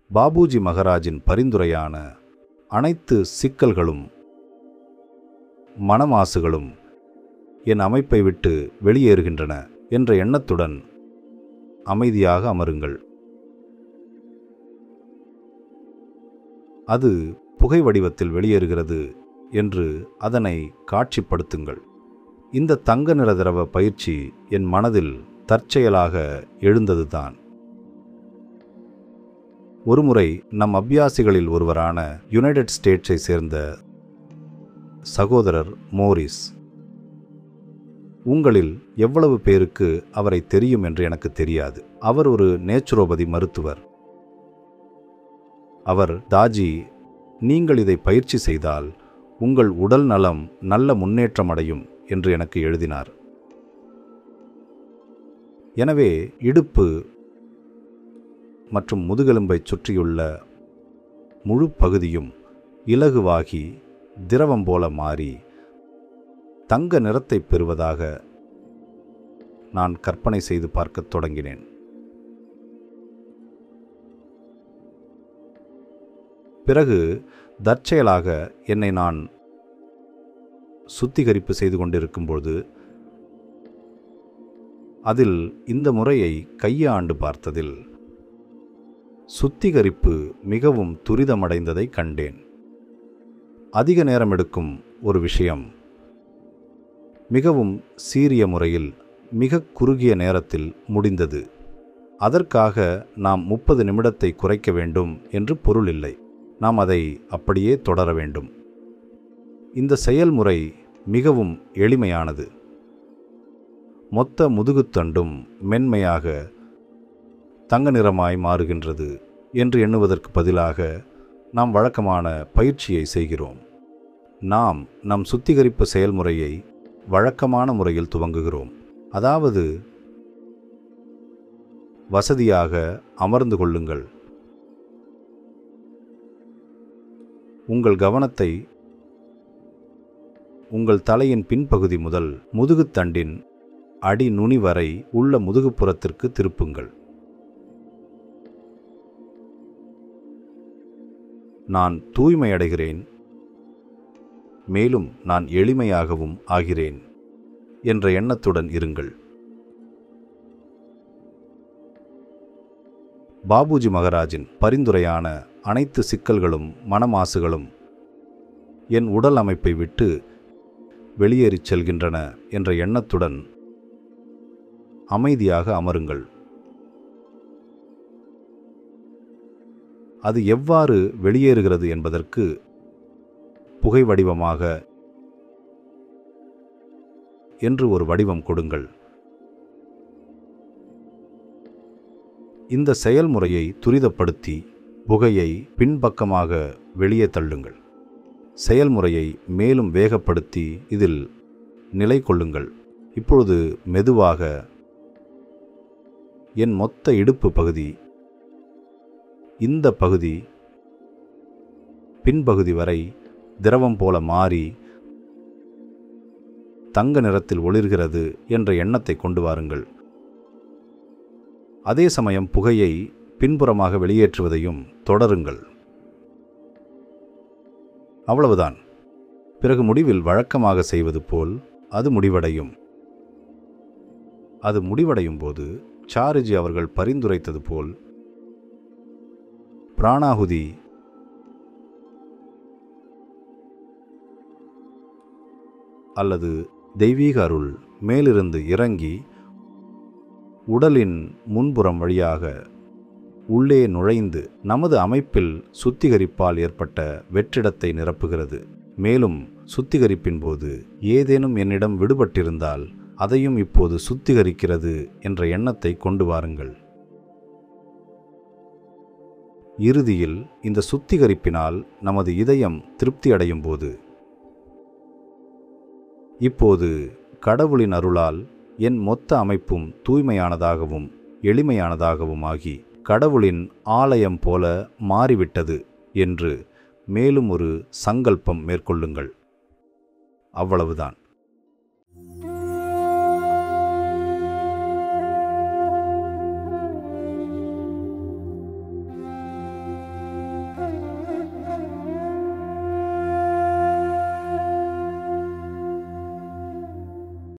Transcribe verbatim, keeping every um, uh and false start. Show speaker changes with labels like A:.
A: பாபுஜி மகராஜின் பரிந்துரையான அனைத்து சிக்கல்களும் மனமாசுகளும் என் அமைப்பை விட்டு வெளியேறுகின்றன என்ற எண்ணத்துடன் அமைதியாக அமருங்கள். அது புகை வடிவத்தில் வெளியேறுகிறது என்று அதனை காட்சிப்படுத்துங்கள். இந்த தங்க நிற திரவ பயிற்சி என் மனதில் தற்செயலாக எழுந்ததுதான். ஒருமுறை நம் அபியாசிகளில் ஒருவரான யுனைடெட் ஸ்டேட்ஸை சேர்ந்த சகோதரர் மோரிஸ், உங்களில் எவ்வளவு பேருக்கு அவரை தெரியும் என்று எனக்கு தெரியாது. அவர் ஒரு நேச்சுரோபதி மருத்துவர். அவர், தாஜி, நீங்கள் இதை பயிற்சி செய்தால் உங்கள் உடல் நலம் நல்ல முன்னேற்றம் அடையும் என்று எனக்கு எழுதினார். எனவே இடுப்பு மற்றும் முதுகெலும்பை சுற்றியுள்ள முழு பகுதியும் இலகுவாகி திரவம் போல மாறி தங்க நிறத்தை பெறுவதாக நான் கற்பனை செய்து பார்க்கத் தொடங்கினேன். பிறகு தற்செயலாக என்னை நான் சுத்திகரிப்பு செய்து கொண்டிருக்கும்போது அதில் இந்த முறையை கையாண்டு பார்த்ததில் சுத்திகரிப்பு மிகவும் துரிதமடைந்ததை கண்டேன். அதிக நேரம் எடுக்கும் ஒரு விஷயம் மிகவும் சீரிய முறையில் மிக குறுகிய நேரத்தில் முடிந்தது. அதற்காக நாம் முப்பது நிமிடத்தை குறைக்க வேண்டும் என்று பொருள் இல்லை. நாம் அதை அப்படியே தொடர வேண்டும். இந்த செயல்முறை மிகவும் எளிமையானது. மொத்த முதுகுத்தண்டும் மென்மையாக தங்க நிறமாய் மாறுகின்றது என்று எண்ணுவதற்கு பதிலாக நாம் வழக்கமான பயிற்சியை செய்கிறோம். நாம் நம் சுத்திகரிப்பு செயல்முறையை வழக்கமான முறையில் துவங்குகிறோம். அதாவது, வசதியாக அமர்ந்து கொள்ளுங்கள். உங்கள் கவனத்தை உங்கள் தலையின் பின்பகுதி முதல் முதுகுத்தண்டின் அடி நுனி வரை உள்ள முதுகுப்புறத்திற்கு திருப்புங்கள். நான் தூய்மையடைகிறேன், மேலும் நான் எளிமையாகவும் ஆகிறேன் என்ற எண்ணத்துடன் இருங்கள். பாபுஜி மகராஜின் பரிந்துரையான அனைத்து சிக்கல்களும் மனமாசுகளும் என் உடல் அமைப்பை விட்டு வெளியேறிச் செல்கின்றன என்ற எண்ணத்துடன் அமைதியாக அமருங்கள். அது எவ்வாறு வெளியேறுகிறது என்பதற்கு புகை வடிவமாக என்று ஒரு வடிவம் கொடுங்கள். இந்த செயல்முறையை துரிதப்படுத்தி புகையை பின்பக்கமாக வெளியே தள்ளுங்கள். செயல்முறையை மேலும் வேகப்படுத்தி இதில் நிலை கொள்ளுங்கள். இப்பொழுது மெதுவாக என் மொத்த இடுப்பு பகுதி, இந்த பகுதி பின்பகுதி வரை திரவம் போல மாறி தங்க நிறத்தில் ஒளிர்கிறது என்ற எண்ணத்தை கொண்டு வாருங்கள். அதே சமயம் புகையை பின்புறமாக வெளியேற்றுவதையும் தொடருங்கள். அவ்வளவுதான். பிறகு முடிவில் வழக்கமாக செய்வது போல் அது முடிவடையும். அது முடிவடையும் போது சாருஜி அவர்கள் பரிந்துரைத்தது போல் பிராணாகுதி அல்லது தெய்வீக அருள் மேலிருந்து இறங்கி உடலின் முன்புறம் வழியாக உள்ளே நுழைந்து நமது அமைப்பில் சுத்திகரிப்பால் ஏற்பட்ட வெற்றிடத்தை நிரப்புகிறது. மேலும் சுத்திகரிப்பின் போது ஏதேனும் என்னிடம் விடுபட்டிருந்தால் அதையும் இப்போது சுத்திகரிக்கிறது என்ற எண்ணத்தை கொண்டு வாருங்கள். இறுதியில் இந்த சுத்திகரிப்பினால் நமது இதயம் திருப்தி அடையும் போது, இப்போது கடவுளின் அருளால் என் மொத்த அமைப்பும் தூய்மையானதாகவும் எளிமையானதாகவும் ஆகி கடவுளின் ஆலயம் போல மாறிவிட்டது என்று மேலும் ஒரு சங்கல்பம் மேற்கொள்ளுங்கள். அவ்வளவுதான்.